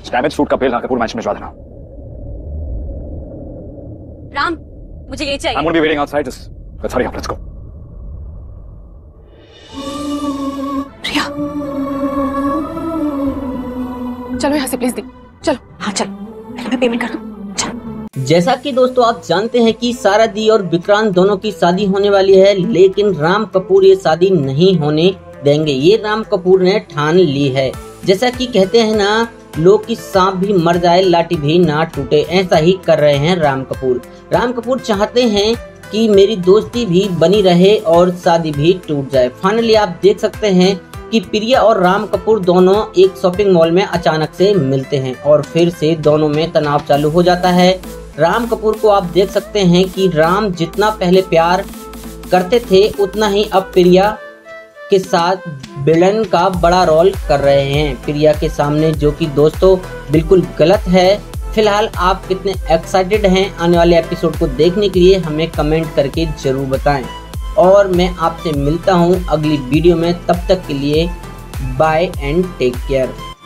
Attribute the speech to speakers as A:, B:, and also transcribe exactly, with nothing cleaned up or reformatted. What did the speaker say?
A: Damage fruit का पेल ला Kapoor mention भिजवा देना।
B: राम, मुझे ये चाहिए।
A: I'm going to be waiting outside. Just let's hurry up. Let's go.
C: प्रिया, चलो यहाँ से प्लीज दी। चलो।
B: हाँ चल, पहले मैं पेमेंट कर दूं। चल।
D: जैसा कि दोस्तों आप जानते हैं कि सारा दी और विक्रांत दोनों की शादी होने वाली है, लेकिन राम कपूर ये शादी नहीं होने देंगे। ये राम कपूर ने ठान ली है। जैसा कि कहते हैं ना, लोग की सांप भी मर जाए लाठी भी ना टूटे, ऐसा ही कर रहे हैं राम कपूर। राम कपूर चाहते हैं कि मेरी दोस्ती भी बनी रहे और शादी भी टूट जाए। फाइनली आप देख सकते हैं कि प्रिया और राम कपूर दोनों एक शॉपिंग मॉल में अचानक से मिलते हैं और फिर से दोनों में तनाव चालू हो जाता है। राम कपूर को आप देख सकते हैं कि राम जितना पहले प्यार करते थे उतना ही अब प्रिया के साथ विलन का बड़ा रोल कर रहे हैं प्रिया के सामने, जो कि दोस्तों बिल्कुल गलत है। फिलहाल आप कितने एक्साइटेड हैं आने वाले एपिसोड को देखने के लिए, हमें कमेंट करके जरूर बताएं। और मैं आपसे मिलता हूं अगली वीडियो में, तब तक के लिए बाय एंड टेक केयर।